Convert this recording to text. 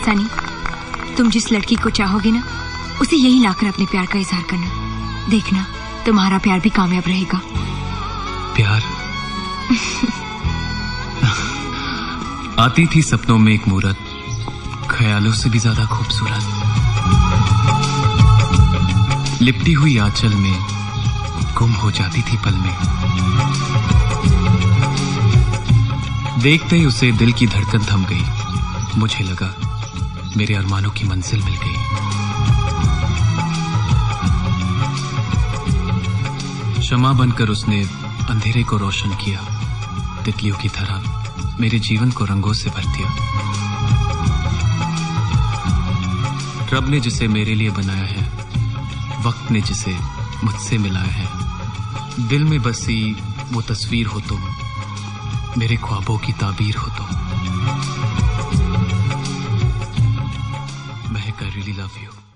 सनी, तुम जिस लड़की को चाहोगे ना, उसे यही लाकर अपने प्यार का इजहार करना। देखना, तुम्हारा प्यार भी कामयाब रहेगा। प्यार? आती थी सपनों में एक मूरत, ख्यालों से भी ज्यादा खूबसूरत। लिपटी हुई आंचल में गुम हो जाती थी पल में। देखते ही उसे दिल की धड़कन थम गई। मुझे लगा मेरे अरमानों की मंजिल मिल गई। शमा बनकर उसने अंधेरे को रोशन किया। तितलियों की तरह मेरे जीवन को रंगों से भर दिया। रब ने जिसे मेरे लिए बनाया है, वक्त ने जिसे मुझसे मिलाया है, दिल में बसी वो तस्वीर हो तुम, मेरे ख्वाबों की ताबीर हो तुम। महक, I really love you.